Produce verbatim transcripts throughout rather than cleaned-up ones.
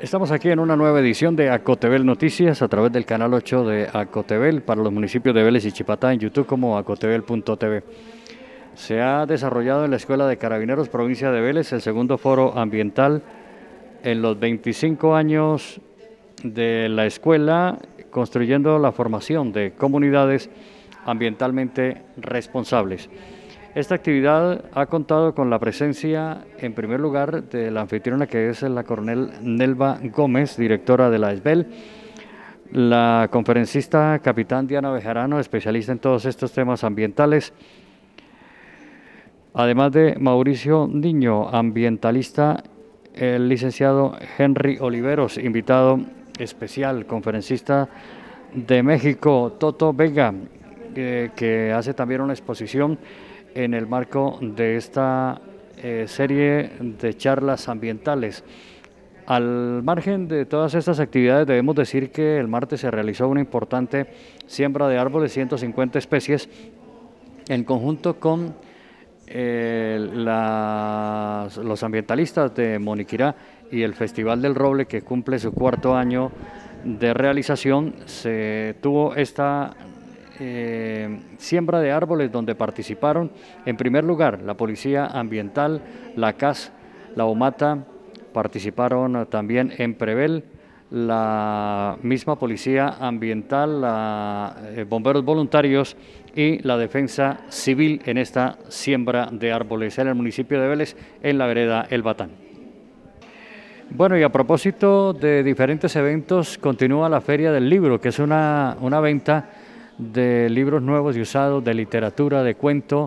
Estamos aquí en una nueva edición de Acotevel Noticias a través del canal ocho de Acotevel para los municipios de Vélez y Chipatá, en YouTube como acotevel punto t v. Se ha desarrollado en la Escuela de Carabineros Provincia de Vélez el segundo foro ambiental en los veinticinco años de la escuela, construyendo la formación de comunidades ambientalmente responsables. Esta actividad ha contado con la presencia, en primer lugar, de la anfitriona, que es la coronel Nelva Gómez, directora de la ESBEL, la conferencista capitán Diana Bejarano, especialista en todos estos temas ambientales, además de Mauricio Niño, ambientalista, el licenciado Henry Oliveros, invitado especial, conferencista de México, Toto Vega, eh, que hace también una exposición en el marco de esta eh, serie de charlas ambientales. Al margen de todas estas actividades, debemos decir que el martes se realizó una importante siembra de árboles, ciento cincuenta especies, en conjunto con eh, las, los ambientalistas de Moniquirá y el Festival del Roble, que cumple su cuarto año de realización. Se tuvo esta Eh, siembra de árboles donde participaron en primer lugar la Policía Ambiental, la C A S, la OMATA, participaron también en Prevel, la misma Policía Ambiental, la, eh, bomberos voluntarios y la Defensa Civil en esta siembra de árboles en el municipio de Vélez, en la vereda El Batán. Bueno, y a propósito de diferentes eventos, continúa la Feria del Libro, que es una, una venta de libros nuevos y usados, de literatura, de cuento,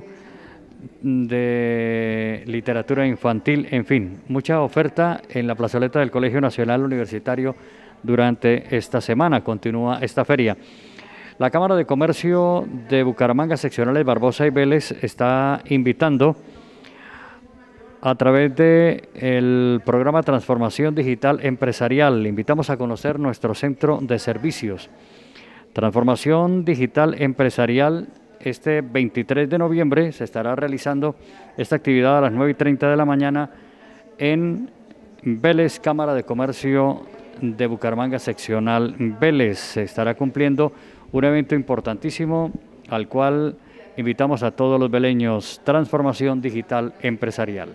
de literatura infantil, en fin, mucha oferta en la plazoleta del Colegio Nacional Universitario durante esta semana. Continúa esta feria. La Cámara de Comercio de Bucaramanga, seccionales Barbosa y Vélez, está invitando a través del programa Transformación Digital Empresarial. Le invitamos a conocer nuestro centro de servicios. Transformación Digital Empresarial, este veintitrés de noviembre se estará realizando esta actividad a las nueve y treinta de la mañana en Vélez, Cámara de Comercio de Bucaramanga, seccional Vélez. Se estará cumpliendo un evento importantísimo al cual invitamos a todos los veleños. Transformación Digital Empresarial.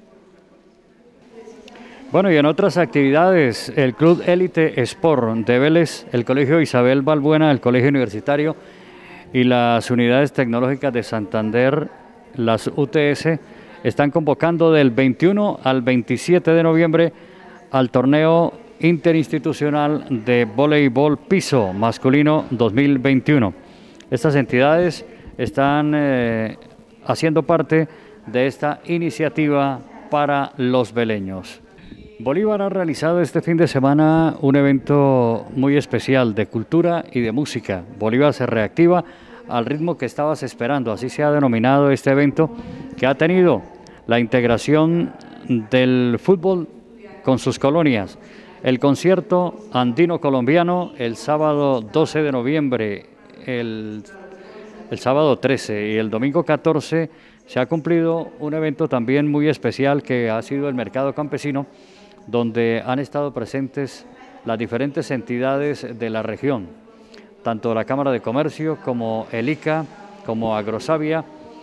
Bueno, y en otras actividades, el Club Élite Sport de Vélez, el Colegio Isabel Balbuena, el Colegio Universitario y las Unidades Tecnológicas de Santander, las U T S, están convocando del veintiuno al veintisiete de noviembre al torneo interinstitucional de voleibol piso masculino dos mil veintiuno. Estas entidades están eh, haciendo parte de esta iniciativa para los veleños. Bolívar ha realizado este fin de semana un evento muy especial de cultura y de música. Bolívar se reactiva al ritmo que estabas esperando, así se ha denominado este evento, que ha tenido la integración del fútbol con sus colonias. El concierto andino colombiano el sábado doce de noviembre, el, el sábado trece y el domingo catorce se ha cumplido un evento también muy especial que ha sido el mercado campesino, donde han estado presentes las diferentes entidades de la región, tanto la Cámara de Comercio como el I C A, como Agrosavia,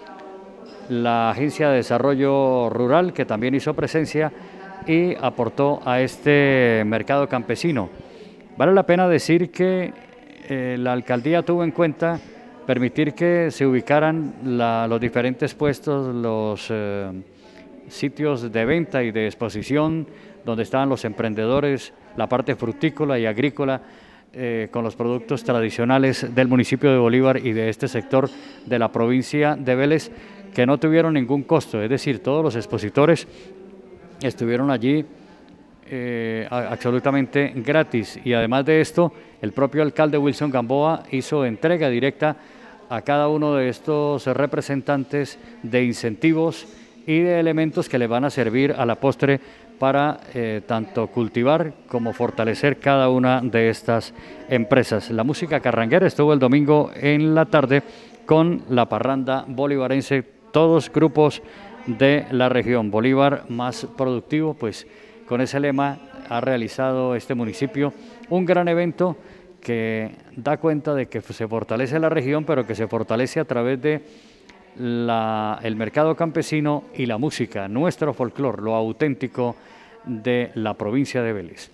la Agencia de Desarrollo Rural, que también hizo presencia y aportó a este mercado campesino. Vale la pena decir que eh, la alcaldía tuvo en cuenta permitir que se ubicaran la, los diferentes puestos, los eh, sitios de venta y de exposición, donde estaban los emprendedores, la parte frutícola y agrícola, eh, con los productos tradicionales del municipio de Bolívar y de este sector de la provincia de Vélez, que no tuvieron ningún costo, es decir, todos los expositores estuvieron allí eh, absolutamente gratis, y además de esto, el propio alcalde Wilson Gamboa hizo entrega directa a cada uno de estos representantes de incentivos y de elementos que le van a servir a la postre para eh, tanto cultivar como fortalecer cada una de estas empresas. La música carranguera estuvo el domingo en la tarde con la parranda bolivarense, todos grupos de la región. Bolívar más productivo, pues con ese lema ha realizado este municipio, un gran evento que da cuenta de que se fortalece la región, pero que se fortalece a través de la, el mercado campesino y la música, nuestro folclore, lo auténtico de la provincia de Vélez.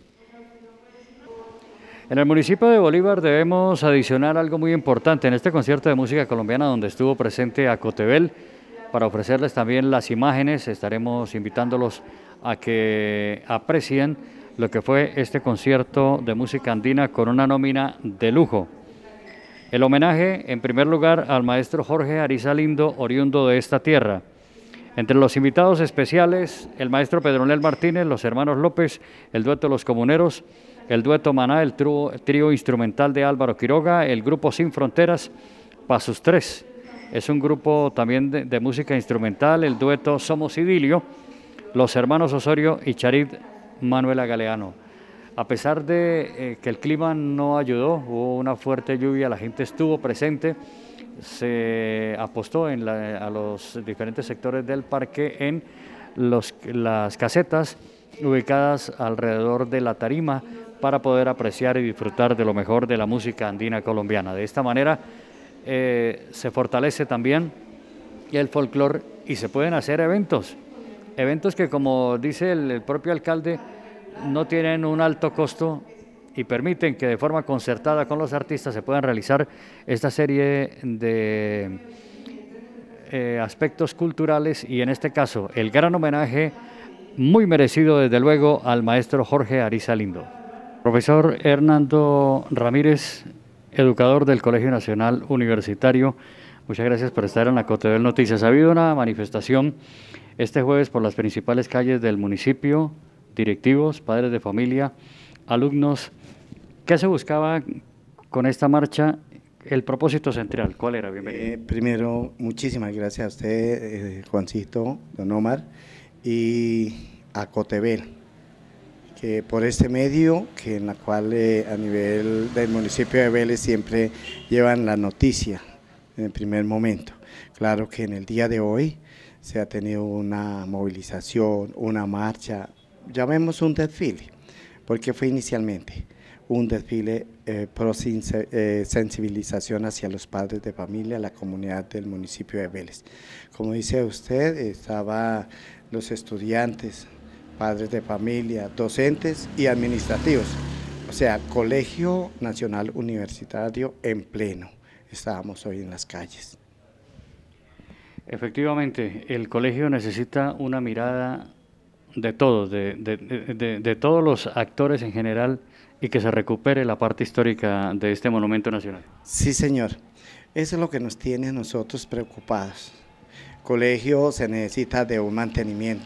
En el municipio de Bolívar debemos adicionar algo muy importante en este concierto de música colombiana donde estuvo presente Acotebel. Para ofrecerles también las imágenes, estaremos invitándolos a que aprecien lo que fue este concierto de música andina con una nómina de lujo. El homenaje, en primer lugar, al maestro Jorge Ariza Lindo, oriundo de esta tierra. Entre los invitados especiales, el maestro Pedronel Martínez, los hermanos López, el dueto Los Comuneros, el dueto Maná, el trío, trío instrumental de Álvaro Quiroga, el grupo Sin Fronteras, Pasos tres. Es un grupo también de, de música instrumental, el dueto Somos Idilio, los hermanos Osorio y Charit Manuela Galeano. A pesar de eh, que el clima no ayudó, hubo una fuerte lluvia, la gente estuvo presente, se apostó en la, a los diferentes sectores del parque en los, las casetas ubicadas alrededor de la tarima para poder apreciar y disfrutar de lo mejor de la música andina colombiana. De esta manera eh, se fortalece también el folclore y se pueden hacer eventos, eventos que, como dice el, el propio alcalde, no tienen un alto costo y permiten que de forma concertada con los artistas se puedan realizar esta serie de eh, aspectos culturales y en este caso el gran homenaje muy merecido desde luego al maestro Jorge Ariza Lindo. Profesor Hernando Ramírez, educador del Colegio Nacional Universitario, muchas gracias por estar en la Acotebel Noticias. Ha habido una manifestación este jueves por las principales calles del municipio, directivos, padres de familia, alumnos. ¿Qué se buscaba con esta marcha? El propósito central, ¿cuál era? Bienvenido. Eh, primero, muchísimas gracias a usted, eh, Juancito, don Omar, y a Acotebel, que por este medio, que en la cual eh, a nivel del municipio de Vélez siempre llevan la noticia en el primer momento. Claro que en el día de hoy se ha tenido una movilización, una marcha, llamemos un desfile, porque fue inicialmente un desfile eh, pro eh, sensibilización hacia los padres de familia, la comunidad del municipio de Vélez. Como dice usted, estaban los estudiantes, padres de familia, docentes y administrativos, o sea, Colegio Nacional Universitario en pleno, estábamos hoy en las calles. Efectivamente, el colegio necesita una mirada de todos, de, de, de, de todos los actores en general, y que se recupere la parte histórica de este monumento nacional. Sí, señor. Eso es lo que nos tiene a nosotros preocupados. El colegio se necesita de un mantenimiento,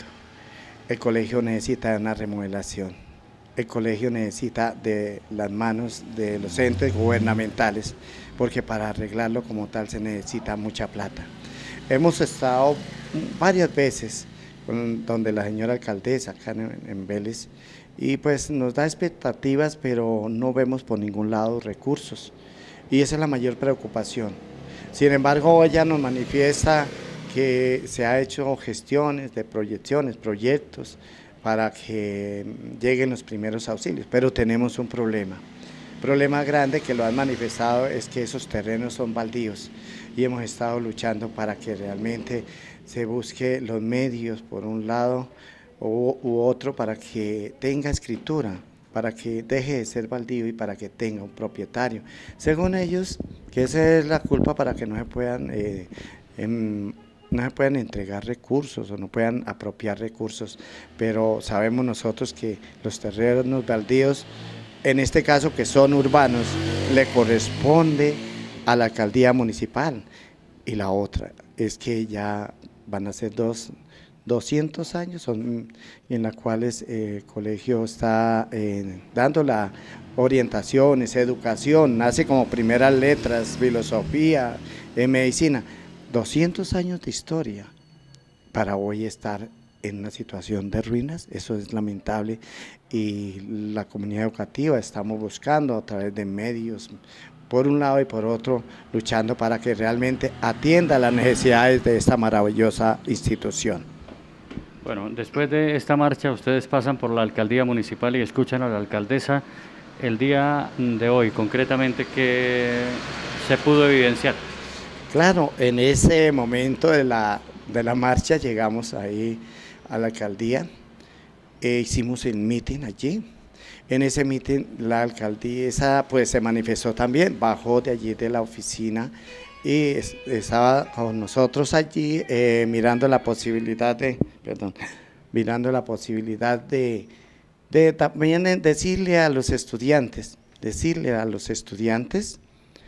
el colegio necesita de una remodelación, el colegio necesita de las manos de los entes gubernamentales, porque para arreglarlo como tal se necesita mucha plata. Hemos estado varias veces con, donde la señora alcaldesa acá en, en Vélez, y pues nos da expectativas, pero no vemos por ningún lado recursos, y esa es la mayor preocupación. Sin embargo, ella nos manifiesta que se ha hecho gestiones de proyecciones, proyectos, para que lleguen los primeros auxilios, pero tenemos un problema. El problema grande que lo han manifestado es que esos terrenos son baldíos, y hemos estado luchando para que realmente se busque los medios, por un lado, U, u otro, para que tenga escritura, para que deje de ser baldío y para que tenga un propietario. Según ellos, que esa es la culpa para que no se puedan, eh, em, no se puedan entregar recursos o no puedan apropiar recursos, pero sabemos nosotros que los terrenos baldíos, en este caso que son urbanos, le corresponde a la alcaldía municipal, y la otra es que ya van a ser dos doscientos años son, en las cuales eh, el colegio está eh, dando las orientaciones, educación, nace como primeras letras, filosofía, eh, medicina, doscientos años de historia para hoy estar en una situación de ruinas. Eso es lamentable, y la comunidad educativa estamos buscando a través de medios, por un lado y por otro, luchando para que realmente atienda las necesidades de esta maravillosa institución. Bueno, después de esta marcha ustedes pasan por la alcaldía municipal y escuchan a la alcaldesa. El día de hoy, concretamente, ¿qué se pudo evidenciar? Claro, en ese momento de la, de la marcha llegamos ahí a la alcaldía, e hicimos el meeting allí. En ese meeting la alcaldesa pues se manifestó también, bajó de allí de la oficina y es, estaba con nosotros allí eh, mirando la posibilidad de, perdón, mirando la posibilidad de, de también decirle a los estudiantes, decirle a los estudiantes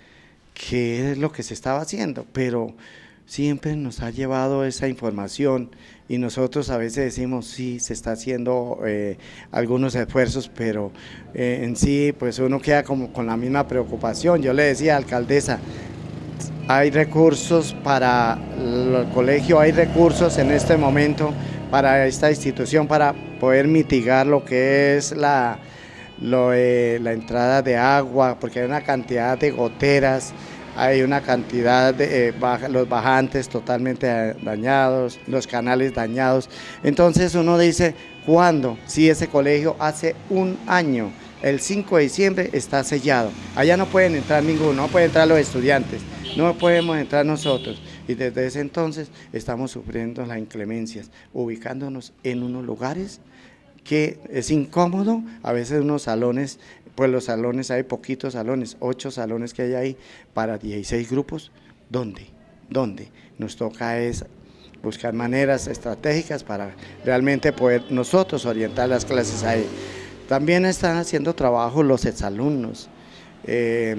qué es lo que se estaba haciendo, pero siempre nos ha llevado esa información y nosotros a veces decimos sí, se está haciendo eh, algunos esfuerzos, pero eh, en sí pues uno queda como con la misma preocupación. Yo le decía, alcaldesa, hay recursos para el colegio, hay recursos en este momento para esta institución para poder mitigar lo que es la Lo, eh, la entrada de agua, porque hay una cantidad de goteras, hay una cantidad de eh, baja, los bajantes totalmente dañados, los canales dañados. Entonces uno dice, ¿cuándo? Si ese colegio hace un año, el cinco de diciembre está sellado, allá no pueden entrar ninguno, no pueden entrar los estudiantes, no podemos entrar nosotros. Y desde ese entonces estamos sufriendo las inclemencias, ubicándonos en unos lugares que es incómodo, a veces unos salones, pues los salones, hay poquitos salones, ocho salones que hay ahí para dieciséis grupos. ¿Dónde? ¿Dónde? Nos toca es buscar maneras estratégicas para realmente poder nosotros orientar las clases ahí. También están haciendo trabajo los exalumnos, eh,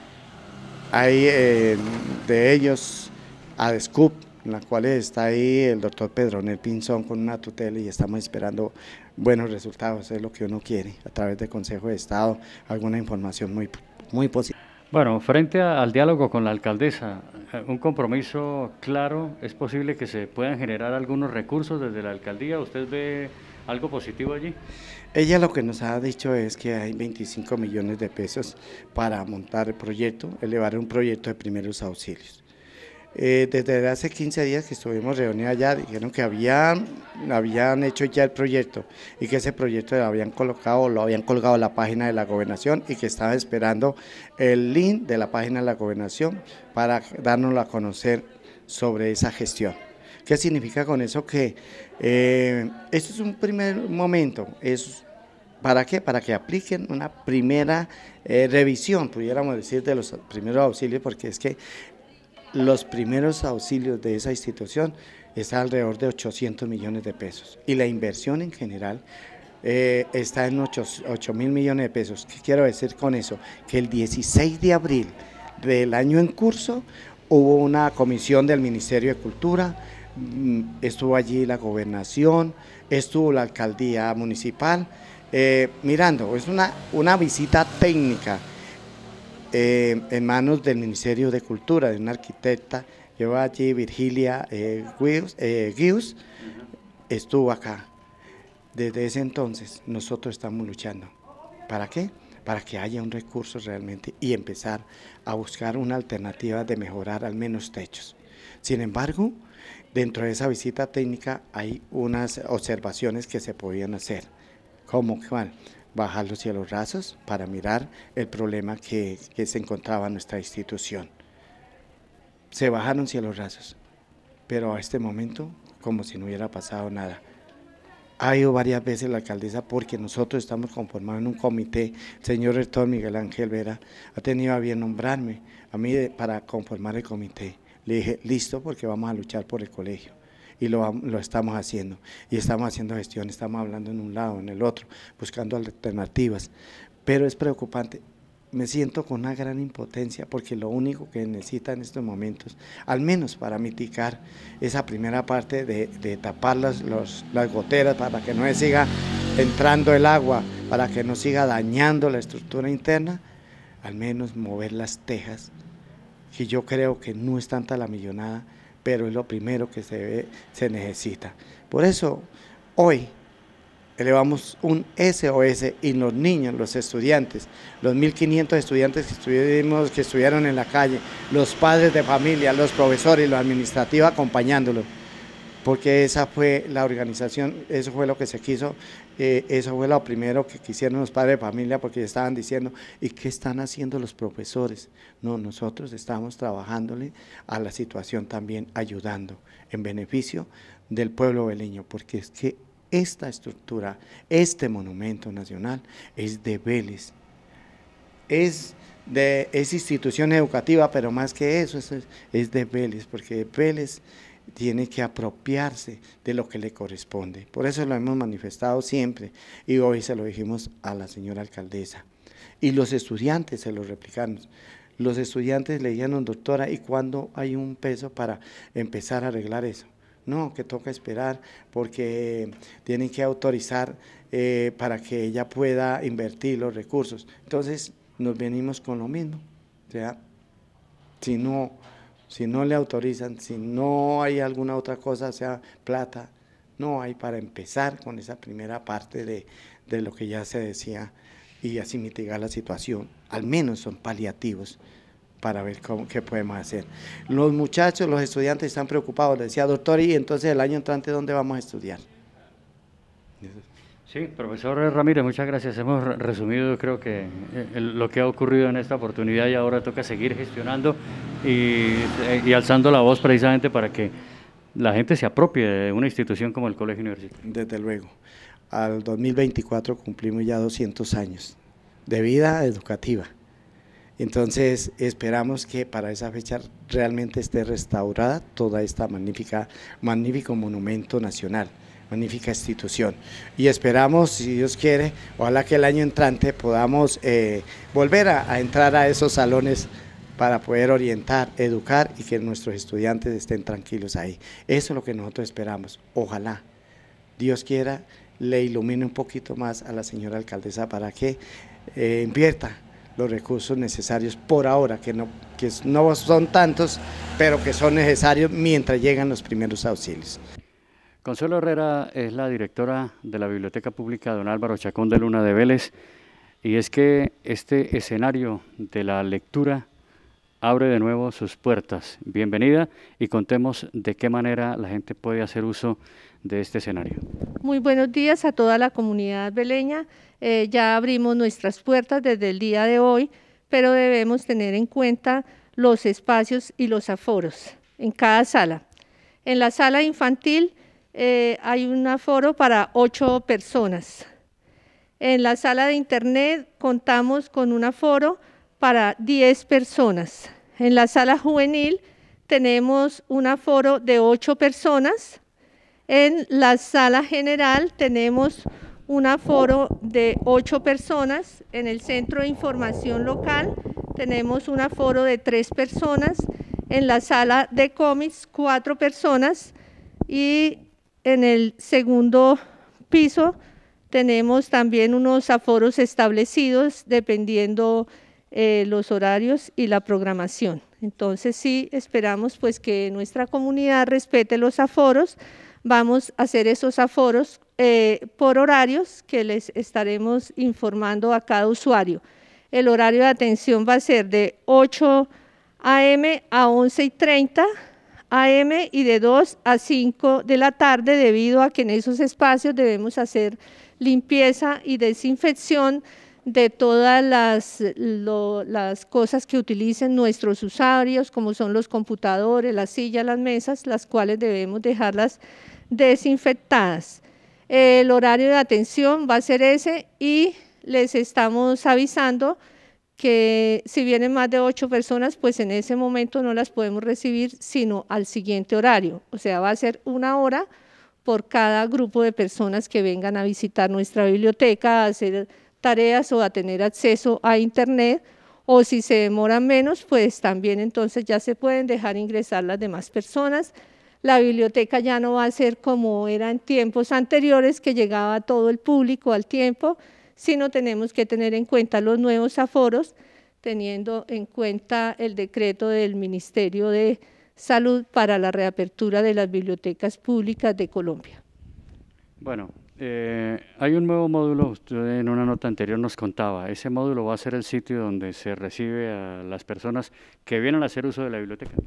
hay eh, de ellos ADESCUP, en la cual está ahí el doctor Pedronel Pinzón con una tutela y estamos esperando buenos resultados, es lo que uno quiere, a través del Consejo de Estado, alguna información muy, muy positiva. Bueno, frente a, al diálogo con la alcaldesa, un compromiso claro, ¿es posible que se puedan generar algunos recursos desde la alcaldía? ¿Usted ve algo positivo allí? Ella lo que nos ha dicho es que hay veinticinco millones de pesos para montar el proyecto, elevar un proyecto de primeros auxilios. Eh, desde hace quince días que estuvimos reunidos allá, dijeron que habían, habían hecho ya el proyecto y que ese proyecto lo habían colocado, lo habían colgado en la página de la gobernación y que estaban esperando el link de la página de la gobernación para dárnoslo a conocer sobre esa gestión. ¿Qué significa con eso? Que eh, esto es un primer momento, es ¿para qué? Para que apliquen una primera eh, revisión, pudiéramos decir, de los primeros auxilios, porque es que los primeros auxilios de esa institución está alrededor de ochocientos millones de pesos y la inversión en general eh, está en ocho mil millones de pesos. ¿Qué quiero decir con eso? Que el dieciséis de abril del año en curso hubo una comisión del Ministerio de Cultura, estuvo allí la gobernación, estuvo la alcaldía municipal, eh, mirando, es una, una visita técnica Eh, en manos del Ministerio de Cultura, de una arquitecta, lleva allí Virgilia eh, Gius, eh, Gius, estuvo acá. Desde ese entonces nosotros estamos luchando. ¿Para qué? Para que haya un recurso realmente y empezar a buscar una alternativa de mejorar al menos techos. Sin embargo, dentro de esa visita técnica hay unas observaciones que se podían hacer. ¿Cómo? ¿Cuál? Bajar los cielos rasos para mirar el problema que, que se encontraba en nuestra institución. Se bajaron cielos rasos, pero a este momento como si no hubiera pasado nada. Ha ido varias veces la alcaldesa porque nosotros estamos conformados en un comité, el señor rector Miguel Ángel Vera ha tenido a bien nombrarme a mí de, para conformar el comité. Le dije, listo, porque vamos a luchar por el colegio. Y lo, lo estamos haciendo, y estamos haciendo gestión, estamos hablando en un lado, en el otro, buscando alternativas, pero es preocupante, me siento con una gran impotencia, porque lo único que necesita en estos momentos, al menos para mitigar esa primera parte de, de tapar las, los, las goteras, para que no se siga entrando el agua, para que no siga dañando la estructura interna, al menos mover las tejas, que yo creo que no es tanta la millonada, pero es lo primero que se, ve, se necesita. Por eso, hoy elevamos un S O S y los niños, los estudiantes, los mil quinientos estudiantes que, estuvimos, que estuvieron en la calle, los padres de familia, los profesores y los administrativos acompañándolos, porque esa fue la organización, eso fue lo que se quiso, eh, eso fue lo primero que quisieron los padres de familia, porque estaban diciendo, ¿y qué están haciendo los profesores? No, nosotros estamos trabajándole a la situación también, ayudando en beneficio del pueblo veleño, porque es que esta estructura, este monumento nacional es de Vélez, es de es institución educativa, pero más que eso es, es de Vélez, porque Vélez tiene que apropiarse de lo que le corresponde. Por eso lo hemos manifestado siempre y hoy se lo dijimos a la señora alcaldesa. Y los estudiantes se lo replicamos. Los estudiantes le dijeron, doctora, ¿y cuándo hay un peso para empezar a arreglar eso? No, que toca esperar porque tienen que autorizar eh, para que ella pueda invertir los recursos. Entonces nos venimos con lo mismo, o sea, si no, si no le autorizan, si no hay alguna otra cosa, o sea, plata, no hay para empezar con esa primera parte de, de lo que ya se decía y así mitigar la situación, al menos son paliativos para ver cómo, qué podemos hacer. Los muchachos, los estudiantes están preocupados, le decía, doctor, y entonces el año entrante, ¿dónde vamos a estudiar? Sí, profesor Ramírez, muchas gracias. Hemos resumido, creo que eh, lo que ha ocurrido en esta oportunidad y ahora toca seguir gestionando y, y alzando la voz precisamente para que la gente se apropie de una institución como el Colegio Universitario. Desde luego. Al dos mil veinticuatro cumplimos ya doscientos años de vida educativa. Entonces esperamos que para esa fecha realmente esté restaurada toda esta magnífica, magnífico monumento nacional, magnífica institución. Y esperamos, si Dios quiere, ojalá que el año entrante podamos eh, volver a, a entrar a esos salones para poder orientar, educar y que nuestros estudiantes estén tranquilos ahí. Eso es lo que nosotros esperamos. Ojalá, Dios quiera, le ilumine un poquito más a la señora alcaldesa para que eh, invierta los recursos necesarios por ahora, que no, que no son tantos, pero que son necesarios mientras llegan los primeros auxilios. Consuelo Herrera es la directora de la Biblioteca Pública Don Álvaro Chacón de Luna de Vélez, y es que este escenario de la lectura abre de nuevo sus puertas. Bienvenida y contemos de qué manera la gente puede hacer uso de este escenario. Muy buenos días a toda la comunidad veleña. Eh, ya abrimos nuestras puertas desde el día de hoy, pero debemos tener en cuenta los espacios y los aforos en cada sala. En la sala infantil eh, hay un aforo para ocho personas. En la sala de internet contamos con un aforo para diez personas. En la sala juvenil tenemos un aforo de ocho personas. En la sala general tenemos un aforo de ocho personas. En el centro de información local tenemos un aforo de tres personas. En la sala de cómics, cuatro personas. Y en el segundo piso tenemos también unos aforos establecidos dependiendo eh, los horarios y la programación. Entonces sí esperamos pues que nuestra comunidad respete los aforos. Vamos a hacer esos aforos eh, por horarios que les estaremos informando a cada usuario. El horario de atención va a ser de ocho a eme a once y treinta a eme y de dos a cinco de la tarde, debido a que en esos espacios debemos hacer limpieza y desinfección de todas las, lo, las cosas que utilicen nuestros usuarios, como son los computadores, las sillas, las mesas, las cuales debemos dejarlas desinfectadas. El horario de atención va a ser ese y les estamos avisando que si vienen más de ocho personas, pues en ese momento no las podemos recibir, sino al siguiente horario. O sea, va a ser una hora por cada grupo de personas que vengan a visitar nuestra biblioteca, a hacer tareas o a tener acceso a internet, o si se demoran menos, pues también entonces ya se pueden dejar ingresar las demás personas. La biblioteca ya no va a ser como era en tiempos anteriores, que llegaba todo el público al tiempo, sino tenemos que tener en cuenta los nuevos aforos, teniendo en cuenta el decreto del Ministerio de Salud para la reapertura de las bibliotecas públicas de Colombia. Bueno, eh, hay un nuevo módulo, usted en una nota anterior nos contaba, ese módulo va a ser el sitio donde se recibe a las personas que vienen a hacer uso de la biblioteca.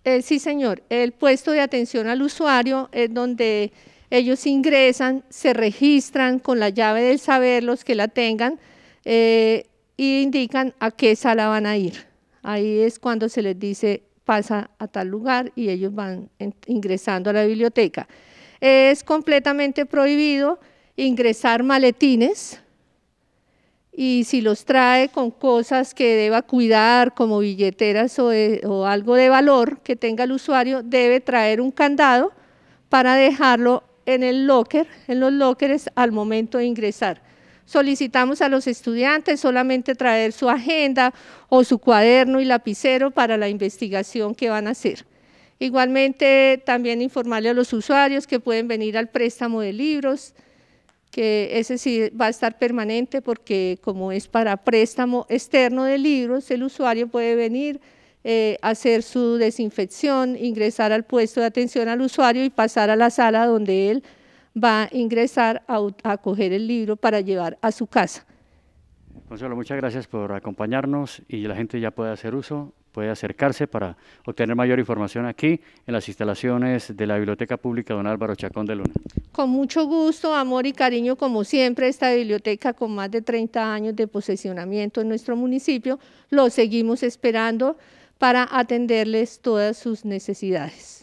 Eh, sí, señor, el puesto de atención al usuario es donde ellos ingresan, se registran con la llave del saber, los que la tengan, eh, e indican a qué sala van a ir. Ahí es cuando se les dice pasa a tal lugar y ellos van en, ingresando a la biblioteca. Es completamente prohibido ingresar maletines, y si los trae con cosas que deba cuidar, como billeteras o, de, o algo de valor que tenga el usuario, debe traer un candado para dejarlo en el locker, en los lockers al momento de ingresar. Solicitamos a los estudiantes solamente traer su agenda o su cuaderno y lapicero para la investigación que van a hacer. Igualmente, también informarle a los usuarios que pueden venir al préstamo de libros, que ese sí va a estar permanente porque como es para préstamo externo de libros, el usuario puede venir, eh, hacer su desinfección, ingresar al puesto de atención al usuario y pasar a la sala donde él va a ingresar a, a coger el libro para llevar a su casa. Consuelo, muchas gracias por acompañarnos y la gente ya puede hacer uso, puede acercarse para obtener mayor información aquí en las instalaciones de la Biblioteca Pública Don Álvaro Chacón de Luna. Con mucho gusto, amor y cariño, como siempre, esta biblioteca con más de treinta años de posesionamiento en nuestro municipio, lo seguimos esperando para atenderles todas sus necesidades.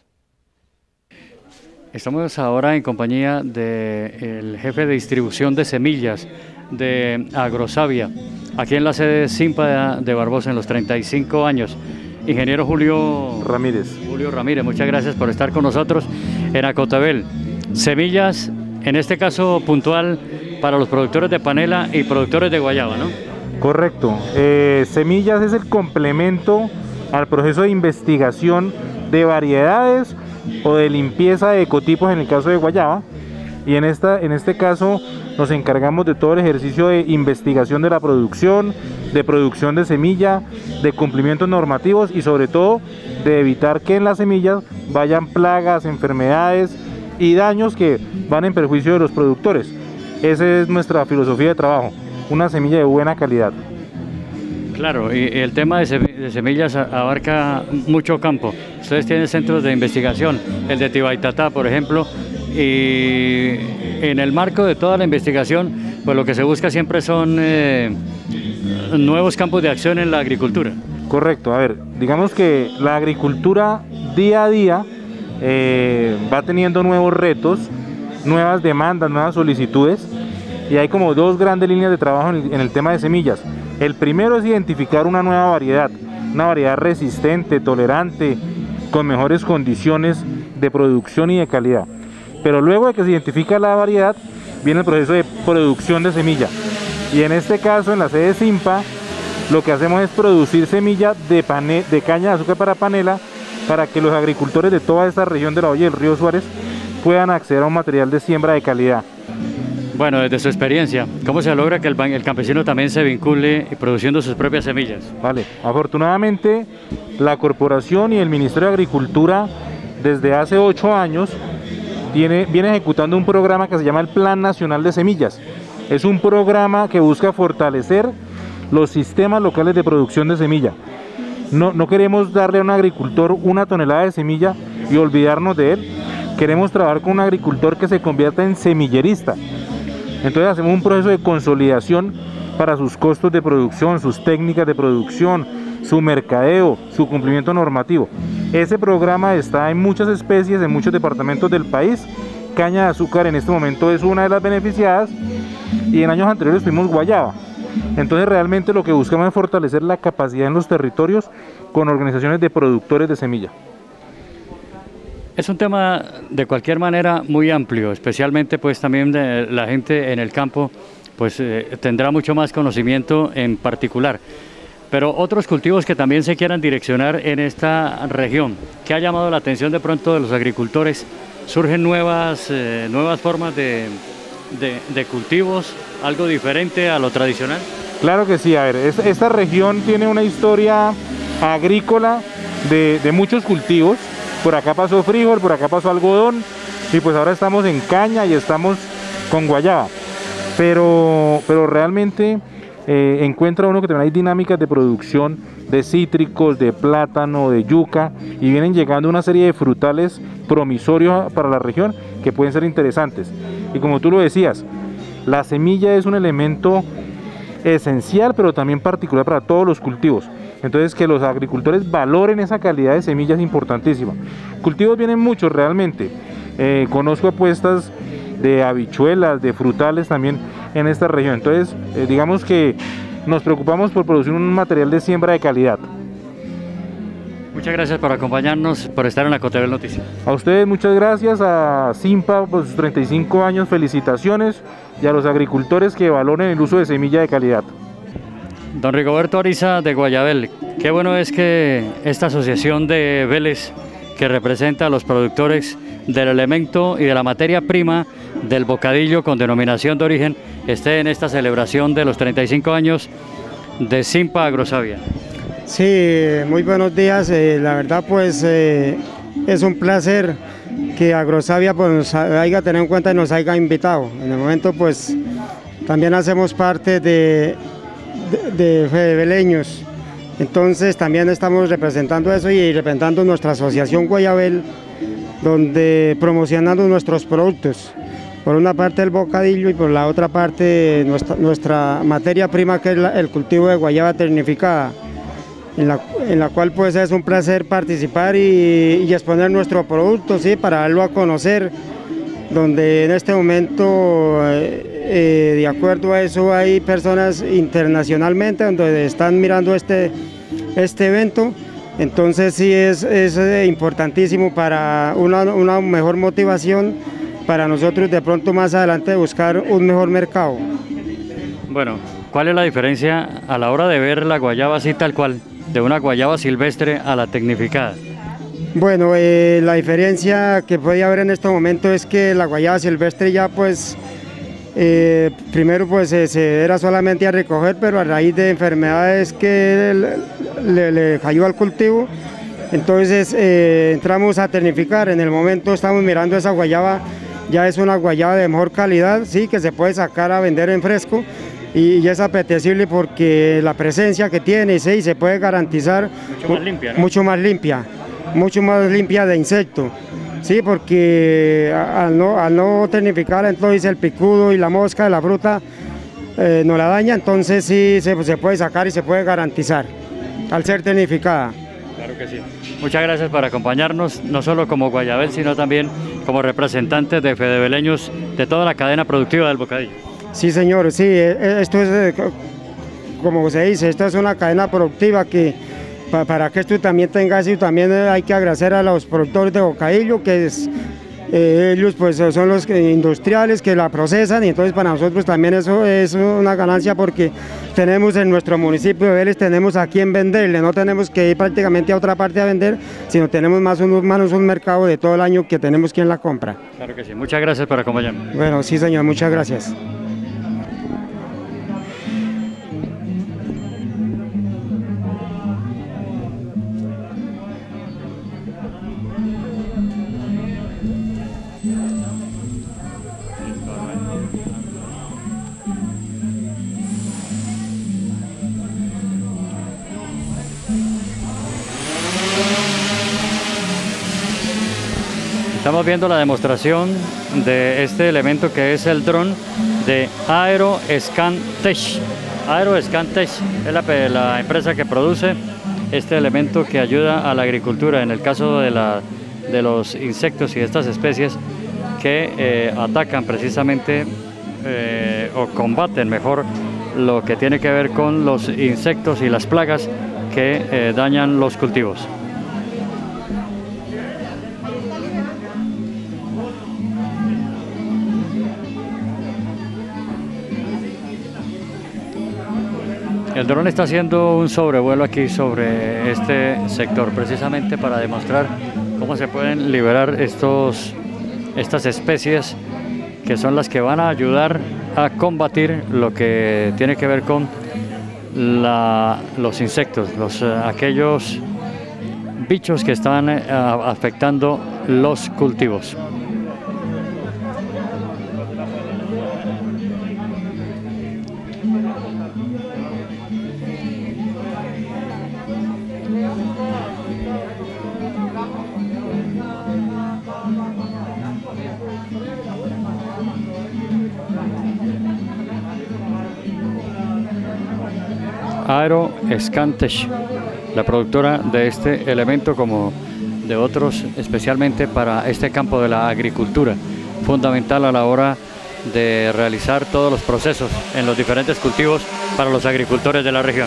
Estamos ahora en compañía del jefe de distribución de semillas de Agrosavia, aquí en la sede Simpa de Barbosa en los treinta y cinco años. Ingeniero Julio Ramírez. Julio Ramírez, muchas gracias por estar con nosotros en Acotabel. Semillas, en este caso puntual, para los productores de panela y productores de guayaba, ¿no? Correcto. Eh, semillas es el complemento al proceso de investigación de variedades o de limpieza de ecotipos en el caso de guayaba, y en, esta, en este caso nos encargamos de todo el ejercicio de investigación de la producción, de producción de semilla, de cumplimientos normativos y sobre todo de evitar que en las semillas vayan plagas, enfermedades y daños que van en perjuicio de los productores. Esa es nuestra filosofía de trabajo, una semilla de buena calidad. Claro, y el tema de semillas abarca mucho campo. Ustedes tienen centros de investigación, el de Tibaitatá, por ejemplo, y en el marco de toda la investigación, pues lo que se busca siempre son eh, nuevos campos de acción en la agricultura. Correcto, a ver, digamos que la agricultura día a día eh, va teniendo nuevos retos, nuevas demandas, nuevas solicitudes, y hay como dos grandes líneas de trabajo en el, en el tema de semillas. El primero es identificar una nueva variedad, una variedad resistente, tolerante, con mejores condiciones de producción y de calidad. Pero luego de que se identifica la variedad, viene el proceso de producción de semilla. Y en este caso, en la sede Simpa, lo que hacemos es producir semilla de, pane, de caña de azúcar para panela, para que los agricultores de toda esta región de la Hoya del Río Suárez puedan acceder a un material de siembra de calidad. Bueno, desde su experiencia, ¿cómo se logra que el, el campesino también se vincule produciendo sus propias semillas? Vale, afortunadamente la corporación y el Ministerio de Agricultura desde hace ocho años tiene, viene ejecutando un programa que se llama el Plan Nacional de Semillas. Es un programa que busca fortalecer los sistemas locales de producción de semilla. No, no queremos darle a un agricultor una tonelada de semilla y olvidarnos de él. Queremos trabajar con un agricultor que se convierta en semillerista. Entonces hacemos un proceso de consolidación para sus costos de producción, sus técnicas de producción, su mercadeo, su cumplimiento normativo. Ese programa está en muchas especies, en muchos departamentos del país. Caña de azúcar en este momento es una de las beneficiadas y en años anteriores tuvimos guayaba. Entonces realmente lo que buscamos es fortalecer la capacidad en los territorios con organizaciones de productores de semilla. Es un tema de cualquier manera muy amplio, especialmente pues también de la gente en el campo pues eh, tendrá mucho más conocimiento en particular. Pero otros cultivos que también se quieran direccionar en esta región, ¿qué ha llamado la atención de pronto de los agricultores? ¿Surgen nuevas, eh, nuevas formas de, de, de cultivos, algo diferente a lo tradicional? Claro que sí, a ver, es, esta región tiene una historia agrícola de, de muchos cultivos. Por acá pasó frijol, por acá pasó algodón y pues ahora estamos en caña y estamos con guayaba. Pero, pero realmente eh, encuentra uno que también hay dinámicas de producción de cítricos, de plátano, de yuca, y vienen llegando una serie de frutales promisorios para la región que pueden ser interesantes. Y como tú lo decías, la semilla es un elemento esencial, pero también particular para todos los cultivos. Entonces, que los agricultores valoren esa calidad de semilla es importantísima. Cultivos vienen muchos realmente. Eh, conozco apuestas de habichuelas, de frutales también en esta región. Entonces, eh, digamos que nos preocupamos por producir un material de siembra de calidad. Muchas gracias por acompañarnos, por estar en la Cotevel Noticias. A ustedes muchas gracias, a Simpa por sus treinta y cinco años, felicitaciones, y a los agricultores que valoren el uso de semilla de calidad. Don Rigoberto Ariza de Guayabel, qué bueno es que esta asociación de Vélez, que representa a los productores del elemento y de la materia prima del bocadillo con denominación de origen, esté en esta celebración de los treinta y cinco años de Simpa Agrosavia. Sí, muy buenos días. Eh, la verdad, pues eh, es un placer que Agrosavia pues, nos haya tenido en cuenta y nos haya invitado. En el momento, pues también hacemos parte de, de, de Fedeveleños. Entonces, también estamos representando eso y representando nuestra asociación Guayabel, donde promocionando nuestros productos. Por una parte el bocadillo y por la otra parte nuestra, nuestra materia prima, que es la, el cultivo de guayaba tecnificada. En la, en la cual pues es un placer participar y, y exponer nuestro producto, ¿sí? Para darlo a conocer, donde en este momento, eh, eh, de acuerdo a eso, hay personas internacionalmente donde están mirando este, este evento. Entonces sí es, es importantísimo para una, una mejor motivación para nosotros de pronto más adelante buscar un mejor mercado. Bueno, ¿cuál es la diferencia a la hora de ver la guayaba así tal cual, de una guayaba silvestre a la tecnificada? Bueno, eh, la diferencia que puede haber en este momento es que la guayaba silvestre ya pues, eh, primero pues eh, se era solamente a recoger, pero a raíz de enfermedades que le, le, le cayó al cultivo, entonces eh, entramos a tecnificar. En el momento estamos mirando esa guayaba, ya es una guayaba de mejor calidad, sí, que se puede sacar a vender en fresco. Y es apetecible porque la presencia que tiene, sí, se puede garantizar mucho más limpia, ¿no? mucho más limpia, mucho más limpia de insectos, sí, porque al no, al no tecnificar, entonces el picudo y la mosca de la fruta eh, no la daña, entonces sí se, se puede sacar y se puede garantizar al ser tecnificada. Claro que sí. Muchas gracias por acompañarnos, no solo como Guayabel, sino también como representantes de fedeveleños de toda la cadena productiva del bocadillo. Sí, señor, sí, esto es, como se dice, esto es una cadena productiva que para que esto también tenga eso, también hay que agradecer a los productores de bocadillo, que es, eh, ellos pues son los industriales que la procesan, y entonces para nosotros también eso es una ganancia porque tenemos en nuestro municipio de Vélez, tenemos a quien venderle, no tenemos que ir prácticamente a otra parte a vender, sino tenemos más un, más un mercado de todo el año que tenemos quien la compra. Claro que sí, muchas gracias por acompañarnos. Bueno, sí, señor, muchas gracias. Estamos viendo la demostración de este elemento que es el dron de Aeroscan-Tech. Aeroscan-Tech es la, la empresa que produce este elemento que ayuda a la agricultura en el caso de, la, de los insectos y de estas especies que eh, atacan precisamente eh, o combaten mejor lo que tiene que ver con los insectos y las plagas que eh, dañan los cultivos. El dron está haciendo un sobrevuelo aquí sobre este sector, precisamente para demostrar cómo se pueden liberar estos, estas especies que son las que van a ayudar a combatir lo que tiene que ver con la, los insectos, los, aquellos bichos que están eh, afectando los cultivos. Aero Scantech, la productora de este elemento como de otros, especialmente para este campo de la agricultura, fundamental a la hora de realizar todos los procesos en los diferentes cultivos para los agricultores de la región.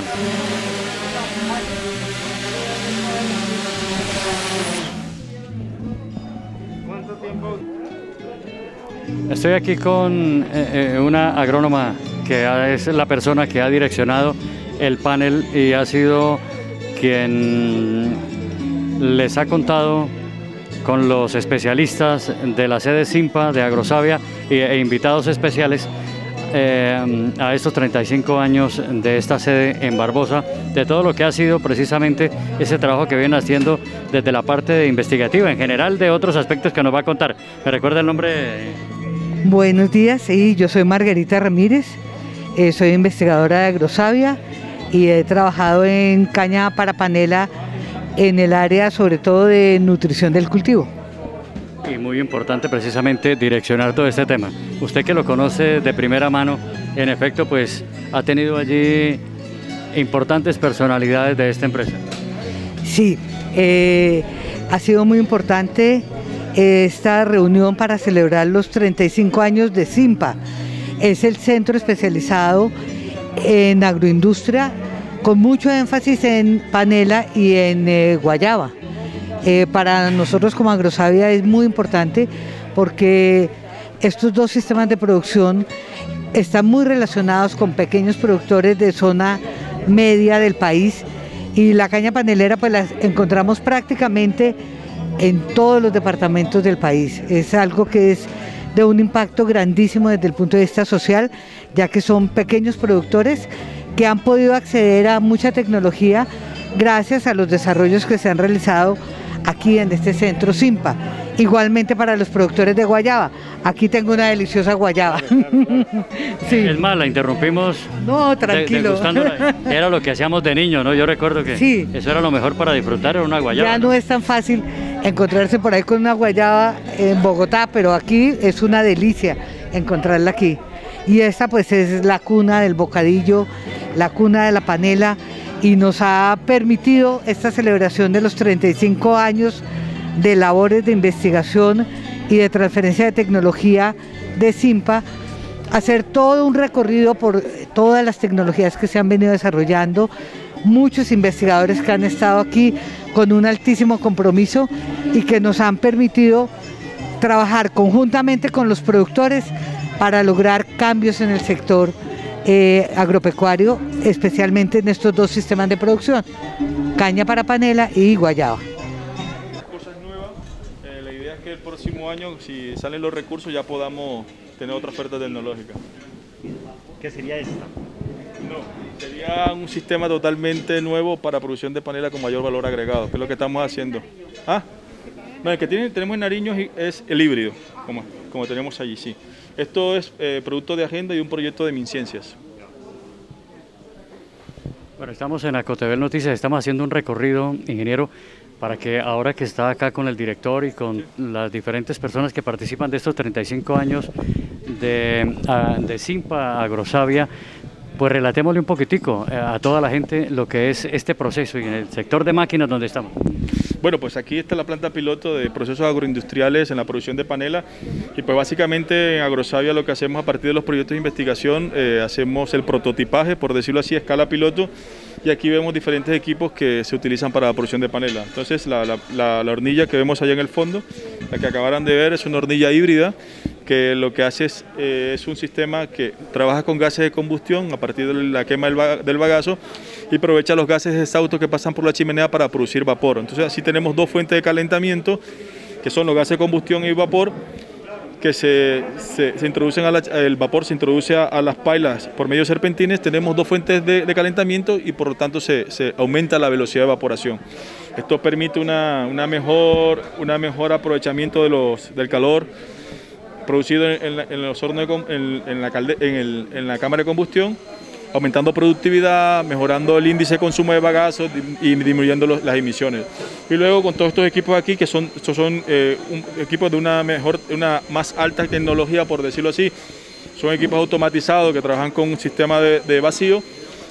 Estoy aquí con eh, una agrónoma que es la persona que ha direccionado el panel y ha sido quien les ha contado con los especialistas de la sede SINPA de Agrosavia e invitados especiales eh, a estos treinta y cinco años de esta sede en Barbosa, de todo lo que ha sido precisamente ese trabajo que vienen haciendo desde la parte de investigativa, en general de otros aspectos que nos va a contar. ¿Me recuerda el nombre? Buenos días, sí, yo soy Margarita Ramírez, eh, soy investigadora de Agrosavia y he trabajado en caña para panela en el área sobre todo de nutrición del cultivo. Y muy importante precisamente direccionar todo este tema. Usted que lo conoce de primera mano, en efecto pues ha tenido allí importantes personalidades de esta empresa. Sí, eh, ha sido muy importante esta reunión para celebrar los treinta y cinco años de SINPA. Es el centro especializado en agroindustria con mucho énfasis en panela y en eh, guayaba. Eh, para nosotros como Agrosavia es muy importante porque estos dos sistemas de producción están muy relacionados con pequeños productores de zona media del país y la caña panelera pues la encontramos prácticamente en todos los departamentos del país. Es algo que es de un impacto grandísimo desde el punto de vista social, ya que son pequeños productores que han podido acceder a mucha tecnología gracias a los desarrollos que se han realizado aquí en este centro SINPA. Igualmente para los productores de guayaba. Aquí tengo una deliciosa guayaba. Sí. Es más, la interrumpimos. No, tranquilo. De, era lo que hacíamos de niño, ¿no? Yo recuerdo que sí, eso era lo mejor para disfrutar, era una guayaba. Ya no, no es tan fácil encontrarse por ahí con una guayaba en Bogotá, pero aquí es una delicia encontrarla aquí. Y esta pues es la cuna del bocadillo, la cuna de la panela, y nos ha permitido esta celebración de los treinta y cinco años de labores de investigación y de transferencia de tecnología de SINPA, hacer todo un recorrido por todas las tecnologías que se han venido desarrollando, muchos investigadores que han estado aquí con un altísimo compromiso y que nos han permitido trabajar conjuntamente con los productores para lograr cambios en el sector eh, agropecuario, especialmente en estos dos sistemas de producción, caña para panela y guayaba. Cosas nuevas, eh, la idea es que el próximo año, si salen los recursos, ya podamos tener otra oferta tecnológica. ¿Qué sería esta? No, sería un sistema totalmente nuevo para producción de panela con mayor valor agregado, que es lo que estamos haciendo. Ah, no, el que tiene, tenemos en Nariño es el híbrido, como, como tenemos allí, sí. Esto es eh, producto de agenda y un proyecto de MinCiencias. Bueno, estamos en Acotevel Noticias, estamos haciendo un recorrido, ingeniero, para que ahora que está acá con el director y con las diferentes personas que participan de estos treinta y cinco años de, de SINPA Agrosavia, pues relatémosle un poquitico a toda la gente lo que es este proceso y en el sector de máquinas donde estamos. Bueno, pues aquí está la planta piloto de procesos agroindustriales en la producción de panela y pues básicamente en Agrosavia lo que hacemos a partir de los proyectos de investigación, eh, hacemos el prototipaje, por decirlo así, a escala piloto, y aquí vemos diferentes equipos que se utilizan para la producción de panela. Entonces la, la, la, la hornilla que vemos allá en el fondo, la que acabaran de ver, es una hornilla híbrida que lo que hace es, eh, es un sistema que trabaja con gases de combustión a partir de la quema del, ba del bagazo y aprovecha los gases exhaustos que pasan por la chimenea para producir vapor. Entonces así tenemos dos fuentes de calentamiento, que son los gases de combustión y vapor, que se, se, se introducen a la, el vapor se introduce a, a las pailas por medio de serpentines. Tenemos dos fuentes de, de calentamiento y por lo tanto se, se aumenta la velocidad de evaporación. Esto permite una, una mejor, una mejor aprovechamiento de los, del calor producido en, la, en los hornos de, en, en, la calde, en, el, en la cámara de combustión, aumentando productividad, mejorando el índice de consumo de bagazo y disminuyendo los, las emisiones. Y luego con todos estos equipos aquí, que son, son eh, un, equipos de una, mejor, una más alta tecnología, por decirlo así, son equipos automatizados que trabajan con un sistema de, de vacío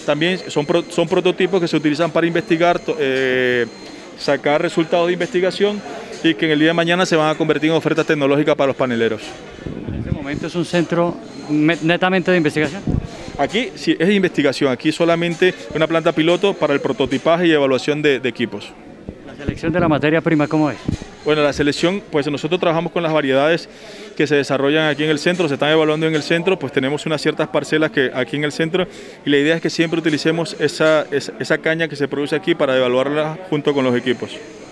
también son, pro, son prototipos que se utilizan para investigar, eh, sacar resultados de investigación y que en el día de mañana se van a convertir en ofertas tecnológicas para los paneleros. En este momento es un centro netamente de investigación. Aquí sí es de investigación, aquí solamente una planta piloto para el prototipaje y evaluación de, de equipos. ¿La selección de la materia prima cómo es? Bueno, la selección, pues nosotros trabajamos con las variedades que se desarrollan aquí en el centro, se están evaluando en el centro, pues tenemos unas ciertas parcelas que aquí en el centro y la idea es que siempre utilicemos esa, esa, esa caña que se produce aquí para evaluarla junto con los equipos.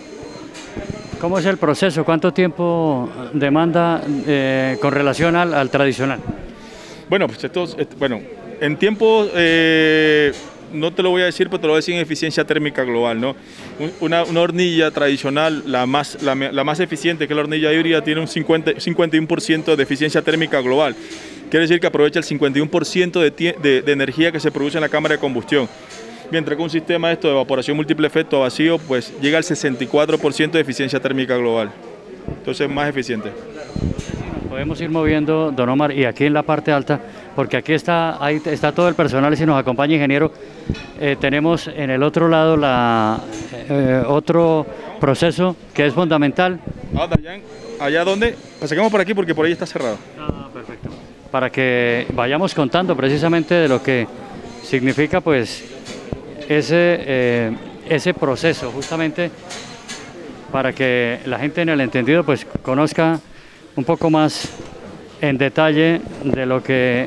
¿Cómo es el proceso? ¿Cuánto tiempo demanda eh, con relación al, al tradicional? Bueno, pues esto, esto bueno, en tiempo, eh, no te lo voy a decir, pero te lo voy a decir en eficiencia térmica global, ¿no? Una, una hornilla tradicional, la más, la, la más eficiente, que es la hornilla híbrida, tiene un cincuenta, cincuenta y uno por ciento de eficiencia térmica global. Quiere decir que aprovecha el cincuenta y uno por ciento de, de, de energía que se produce en la cámara de combustión. Mientras que un sistema de esto de evaporación múltiple efecto a vacío, pues llega al sesenta y cuatro por ciento de eficiencia térmica global. Entonces es más eficiente. Podemos ir moviendo, don Omar, y aquí en la parte alta, porque aquí está, ahí está todo el personal, y si nos acompaña ingeniero, eh, tenemos en el otro lado la, eh, otro proceso que es fundamental. Ah, allá, allá donde, pasemos por aquí porque por ahí está cerrado. Ah, perfecto. Para que vayamos contando precisamente de lo que significa pues ese, eh, ese proceso, justamente para que la gente en el entendido pues conozca un poco más en detalle de lo que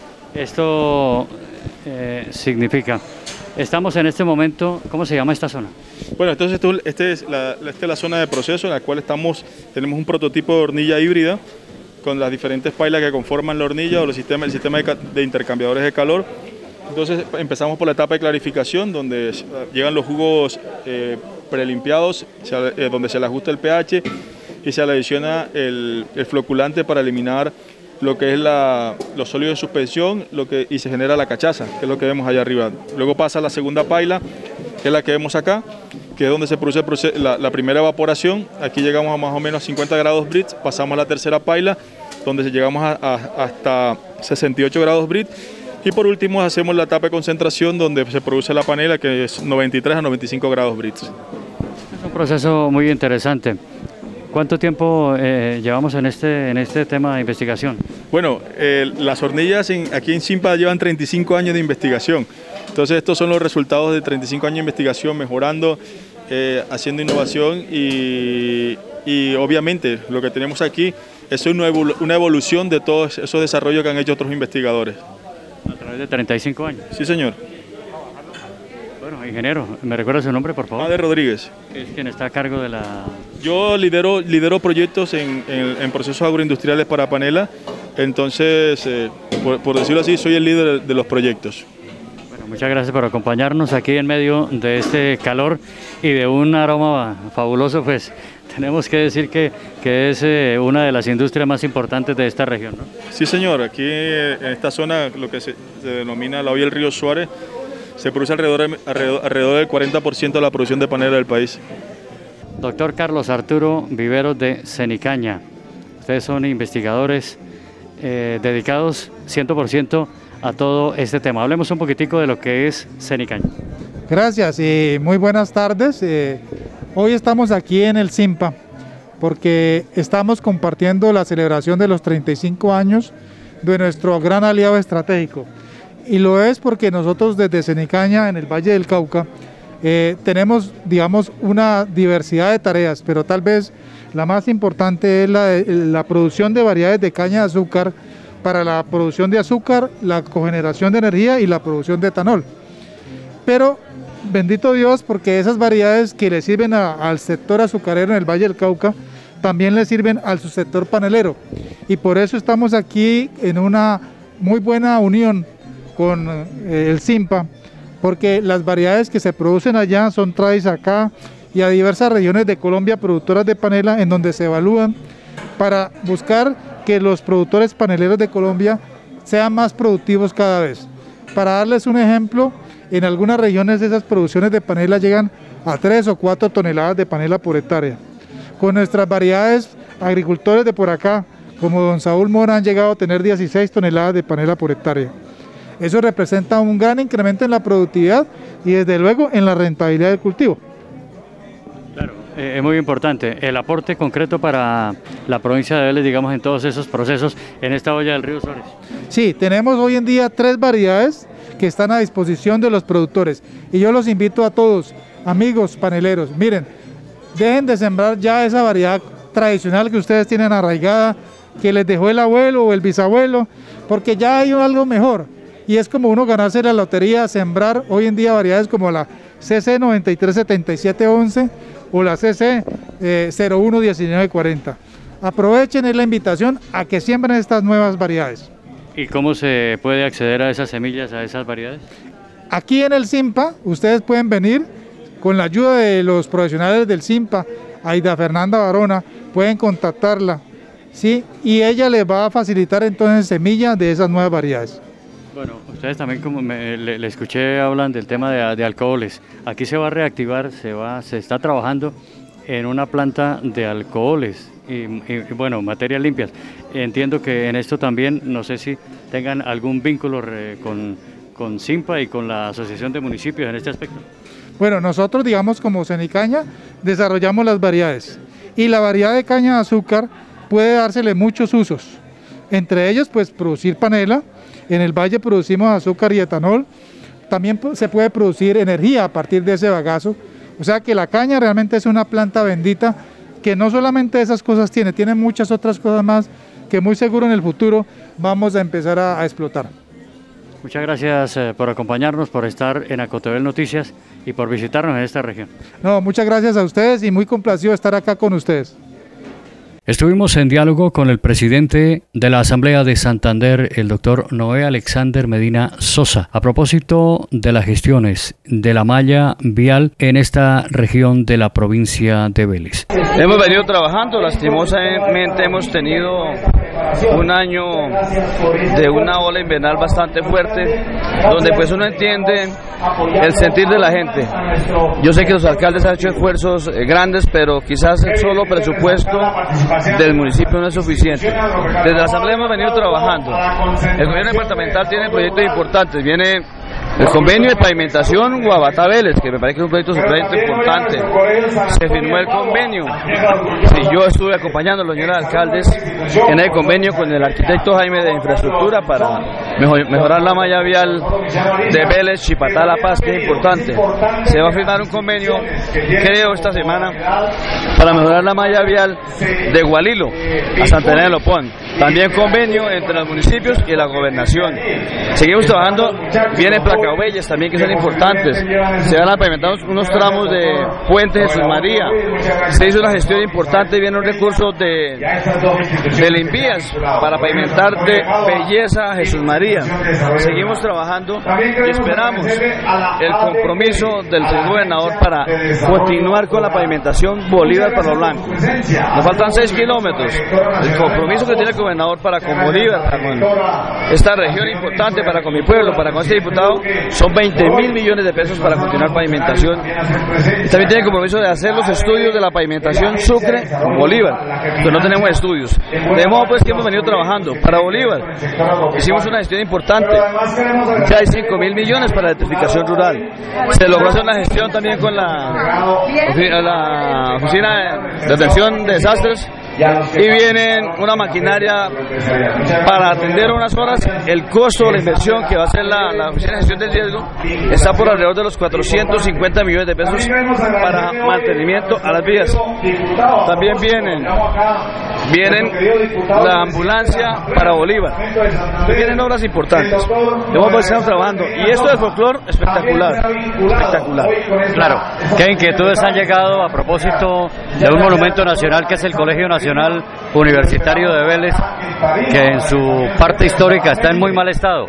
esto eh, significa. Estamos en este momento, ¿cómo se llama esta zona? Bueno, entonces este es la, esta es la zona de proceso en la cual estamos, tenemos un prototipo de hornilla híbrida con las diferentes pailas que conforman la hornilla o el sistema, el sistema de, de intercambiadores de calor. Entonces empezamos por la etapa de clarificación, donde llegan los jugos eh, prelimpiados, se, eh, donde se le ajusta el pH y se le adiciona el, el floculante para eliminar lo que es la, los sólidos de suspensión lo que, y se genera la cachaza, que es lo que vemos allá arriba. Luego pasa la segunda paila, que es la que vemos acá, que es donde se produce el proceso, la, la primera evaporación. Aquí llegamos a más o menos cincuenta grados Brix, pasamos a la tercera paila, donde llegamos a, a, hasta sesenta y ocho grados Brix. Y por último hacemos la etapa de concentración, donde se produce la panela, que es noventa y tres a noventa y cinco grados Brix. Es un proceso muy interesante. ¿Cuánto tiempo eh, llevamos en este, en este tema de investigación? Bueno, eh, las hornillas en, aquí en Simpa llevan treinta y cinco años de investigación. Entonces estos son los resultados de treinta y cinco años de investigación, mejorando, eh, haciendo innovación y, y obviamente lo que tenemos aquí es una, evolu una evolución de todos esos desarrollos que han hecho otros investigadores. A través de treinta y cinco años. Sí, señor. Bueno, ingeniero, ¿me recuerda su nombre, por favor? Ade Rodríguez. Es quien está a cargo de la... Yo lidero, lidero proyectos en, en, en procesos agroindustriales para Panela, entonces, eh, por, por decirlo así, soy el líder de los proyectos. Bueno, muchas gracias por acompañarnos aquí en medio de este calor y de un aroma fabuloso, pues tenemos que decir que, que es eh, una de las industrias más importantes de esta región, ¿no? Sí, señor, aquí eh, en esta zona, lo que se, se denomina la hoya del río Suárez, se produce alrededor, alrededor, alrededor del cuarenta por ciento de la producción de panela del país. Doctor Carlos Arturo Viveros de Cenicaña, ustedes son investigadores eh, dedicados cien por ciento a todo este tema. Hablemos un poquitico de lo que es Cenicaña. Gracias y muy buenas tardes. Eh, hoy estamos aquí en el Simpa porque estamos compartiendo la celebración de los treinta y cinco años de nuestro gran aliado estratégico. Y lo es porque nosotros desde Cenicaña, en el Valle del Cauca, eh, tenemos, digamos, una diversidad de tareas, pero tal vez la más importante es la, la producción de variedades de caña de azúcar para la producción de azúcar, la cogeneración de energía y la producción de etanol. Pero, bendito Dios, porque esas variedades que le sirven a, al sector azucarero en el Valle del Cauca, también le sirven al subsector panelero. Y por eso estamos aquí en una muy buena unión con eh, el Simpa, porque las variedades que se producen allá son traídas acá y a diversas regiones de Colombia productoras de panela, en donde se evalúan para buscar que los productores paneleros de Colombia sean más productivos cada vez. Para darles un ejemplo, en algunas regiones esas producciones de panela llegan a tres o cuatro toneladas de panela por hectárea. Con nuestras variedades, agricultores de por acá, como don Saúl Mora, han llegado a tener dieciséis toneladas de panela por hectárea. Eso representa un gran incremento en la productividad y desde luego en la rentabilidad del cultivo. Claro, eh, es muy importante el aporte concreto para la provincia de Vélez, digamos, en todos esos procesos en esta olla del río Sores. Sí, tenemos hoy en día tres variedades que están a disposición de los productores y yo los invito a todos, amigos paneleros, miren, dejen de sembrar ya esa variedad tradicional que ustedes tienen arraigada, que les dejó el abuelo o el bisabuelo, porque ya hay algo mejor. Y es como uno ganarse la lotería, sembrar hoy en día variedades como la C C noventa y tres setenta y siete once o la C C eh, cero uno diecinueve cuarenta. Aprovechen, es la invitación a que siembren estas nuevas variedades. ¿Y cómo se puede acceder a esas semillas, a esas variedades? Aquí en el SIMPA, ustedes pueden venir con la ayuda de los profesionales del SIMPA, Aida Fernanda Barona, pueden contactarla, ¿sí? Y ella les va a facilitar entonces semillas de esas nuevas variedades. Bueno, ustedes también, como me, le, le escuché, hablan del tema de, de alcoholes. Aquí se va a reactivar, se va, se está trabajando en una planta de alcoholes y, y, y bueno, materias limpias. Entiendo que en esto también, no sé si tengan algún vínculo re, con, con SIMPA y con la Asociación de Municipios en este aspecto. Bueno, nosotros, digamos, como Cenicaña, desarrollamos las variedades y la variedad de caña de azúcar puede dársele muchos usos. Entre ellos, pues, producir panela. En el valle producimos azúcar y etanol, también se puede producir energía a partir de ese bagazo, o sea que la caña realmente es una planta bendita que no solamente esas cosas tiene, tiene muchas otras cosas más que muy seguro en el futuro vamos a empezar a, a explotar. Muchas gracias eh, por acompañarnos, por estar en Acotevel Noticias y por visitarnos en esta región. No, muchas gracias a ustedes y muy complacido de estar acá con ustedes. Estuvimos en diálogo con el presidente de la Asamblea de Santander, el doctor Noé Alexander Medina Sosa, a propósito de las gestiones de la malla vial en esta región de la provincia de Vélez. Hemos venido trabajando, lastimosamente hemos tenido un año de una ola invernal bastante fuerte, donde pues uno entiende el sentir de la gente. Yo sé que los alcaldes han hecho esfuerzos grandes, pero quizás el solo presupuesto del municipio no es suficiente. Desde la Asamblea hemos venido trabajando. El gobierno departamental tiene proyectos importantes. Viene el convenio de pavimentación Guabatá-Vélez, que me parece que es un proyecto sumamente importante. Se firmó el convenio. Y yo estuve acompañando a los señores alcaldes en el convenio con el arquitecto Jaime de Infraestructura para mejor, mejorar la malla vial de Vélez, Chipatá, La Paz, que es importante. Se va a firmar un convenio, creo, esta semana para mejorar la malla vial de Gualilo a Santa de Lopón. También convenio entre los municipios y la gobernación. Seguimos trabajando, vienen Placabelles también que son importantes. Se van a pavimentar unos tramos de Puente Jesús María. Se hizo una gestión importante, vienen recursos de, de Limpias para pavimentar de Belleza Jesús María. Seguimos trabajando y esperamos el compromiso del señor gobernador para continuar con la pavimentación Bolívar para los blancos. Nos faltan seis kilómetros. El compromiso que tiene el gobernador para con Bolívar, para con esta región importante, para con mi pueblo, para con este diputado, son veinte mil millones de pesos para continuar pavimentación. También tiene el compromiso de hacer los estudios de la pavimentación Sucre con Bolívar, pero no tenemos estudios. De modo pues que hemos venido trabajando para Bolívar. Hicimos una gestión importante, ya hay cinco mil millones para la electrificación rural. Se logró hacer una gestión también con la, la Oficina de Atención de Desastres y vienen una maquinaria para atender unas horas. El costo de la inversión que va a hacer la, la Oficina de Gestión del Riesgo está por alrededor de los cuatrocientos cincuenta millones de pesos para mantenimiento a las vías. También vienen vienen la ambulancia para Bolívar. Vienen obras importantes. Debemos estar trabajando y esto del folclore espectacular, espectacular. Claro, ¿qué inquietudes han llegado a propósito de un monumento nacional que es el Colegio Nacional Universitario de Vélez, que en su parte histórica está en muy mal estado?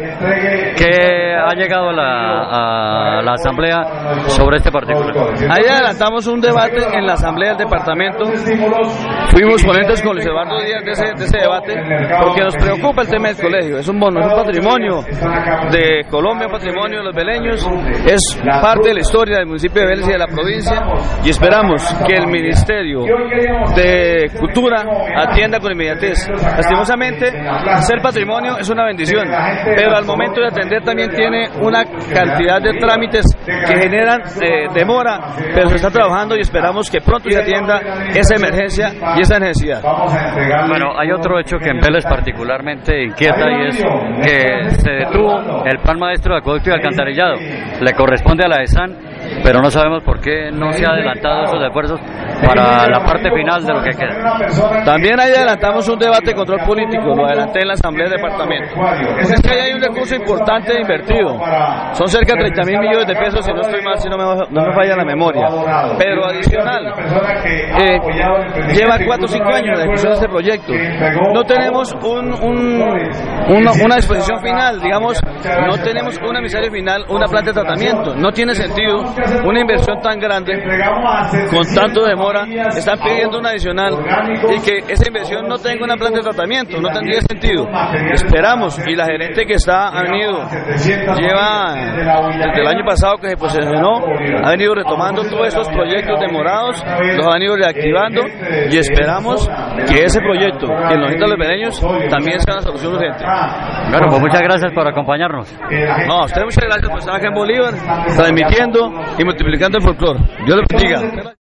¿Qué ha llegado a la, a la Asamblea sobre este particular? Ahí adelantamos un debate en la Asamblea del Departamento. Fuimos ponentes con Luis Eduardo Díaz de ese, de ese debate, porque nos preocupa el tema del colegio. Es un bono, es un patrimonio de Colombia, un patrimonio de los veleños, es parte de la historia del municipio de Vélez y de la provincia, y esperamos que el Ministerio de Cultura atienda con inmediatez. Lastimosamente, ser patrimonio es una bendición, pero al momento de atender también tiene una cantidad de trámites que generan eh, demora, pero se está trabajando y esperamos que pronto se atienda esa emergencia y esa necesidad. Bueno, hay otro hecho que en Vélez particularmente inquieta, y es que se detuvo el plan maestro de acueducto y alcantarillado. Le corresponde a la ESAN, pero no sabemos por qué no se han adelantado esos esfuerzos para la parte final de lo que queda. También ahí adelantamos un debate de control político, lo adelanté en la Asamblea de Departamento. Pues es que ahí hay un recurso importante invertido, son cerca de treinta mil millones de pesos, si no estoy mal, si no me, no me falla la memoria, pero adicional, eh, lleva cuatro o cinco años la ejecución de este proyecto. No tenemos un, un, una, una disposición final, digamos, no tenemos un emisario final, una planta de tratamiento. No tiene sentido una inversión tan grande con tanto demora. Están pidiendo una adicional y que esa inversión no tenga una planta de tratamiento, no tendría sentido. Esperamos, y la gerente que está ha venido, lleva desde el año pasado que se posesionó, ha venido retomando todos estos proyectos demorados, los ha venido reactivando, y esperamos que ese proyecto que nos necesitan los veleños también sea una solución urgente. Bueno, pues muchas gracias por acompañarnos. No, a ustedes muchas gracias por estar acá en Bolívar, transmitiendo y multiplicando el folclore. Dios les bendiga.